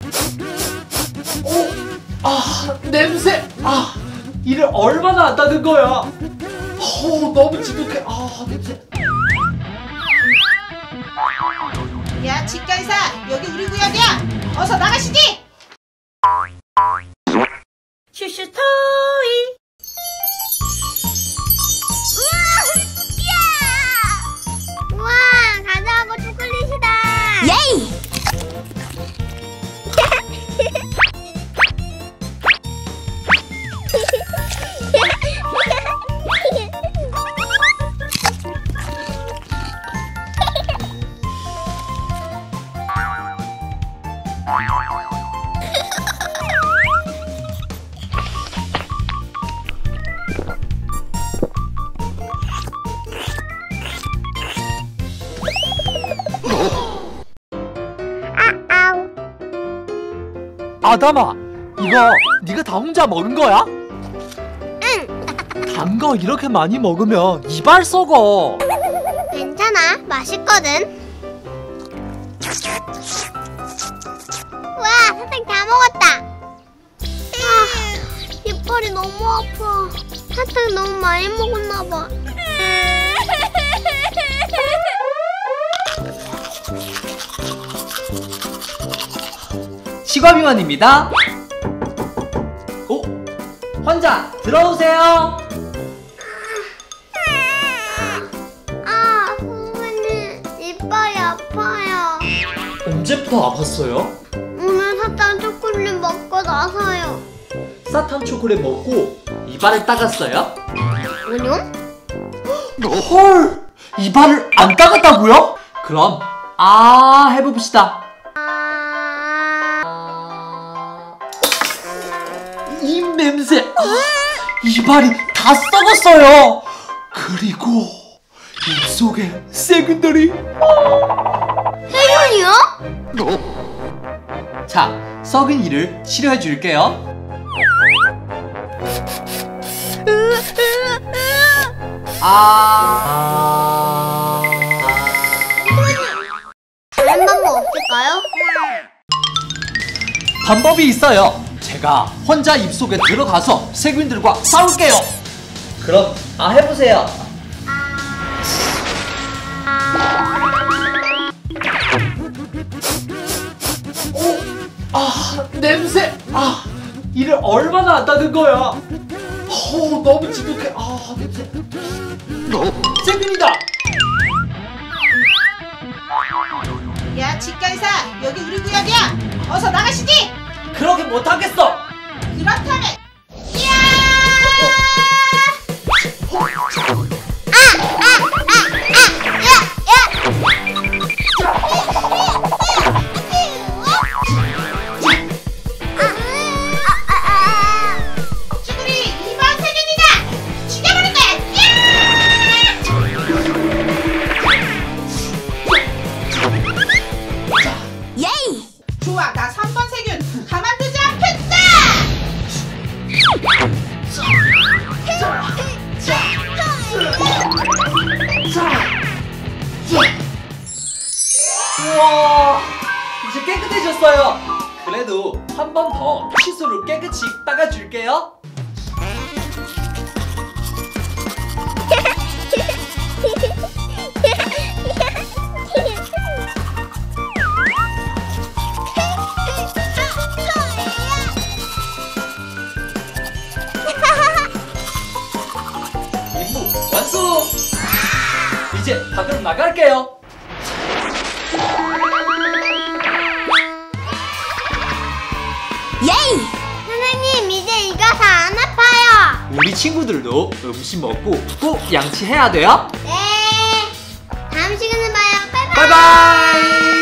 냄새. 이를 얼마나 안 닦은 거야. 너무 지독해. 냄새. 야, 치과의사, 여기 우리 구역이야. 어서 나가시지. 슈슈토이. 우와, 가자하고 초콜릿이다. 예이. 아담아, 이거 네가 다 혼자 먹은 거야? 응. 단 거 이렇게 많이 먹으면 이발 썩어. 괜찮아, 맛있거든. 와, 사탕 다 먹었다. 이빨이 너무 아파. 사탕 너무 많이 먹었나 봐. 치과비원입니다. 환자 들어오세요. 선생님, 이빨이 아파요. 언제부터 아팠어요? 오늘 사탕 초콜릿 먹고 나서요. 사탕 초콜릿 먹고 이발을 닦았어요? 아니요? 헐! 이발을 안 닦았다고요? 그럼 해봅시다. 입 냄새. 이발이 다 썩었어요. 그리고 입속에 세균들이. 세균이요? 자, 썩은 이를 치료해 줄게요. 다른 방법 없을까요? 방법이 있어요. 제가 혼자 입속에 들어가서 세균들과 싸울게요. 그럼 해보세요. 냄새. 이를 얼마나 안 닦은 거야. 너무 지독해. 냄새. 세균이다. 야, 치과의사, 여기 우리 구역이야. 어서 나가시지. 그렇게 못하겠어. 그렇다면 쭈구리 이번 세균이다. 죽여버릴 거야. 예이! 좋아, 나 3번 세균 가만두지 않겠다. 우와, 이제 깨끗해졌어요. 그래도 한 번 더 칫솔로 깨끗이 닦아줄게요. 임무 완수! 이제 밖으로 나갈게요. 예이! 선생님, 이제 이거 다 안 아파요. 우리 친구들도 음식 먹고 꼭 양치해야 돼요. 네. 다음 시간에 봐요. 바이바이. 바이바이!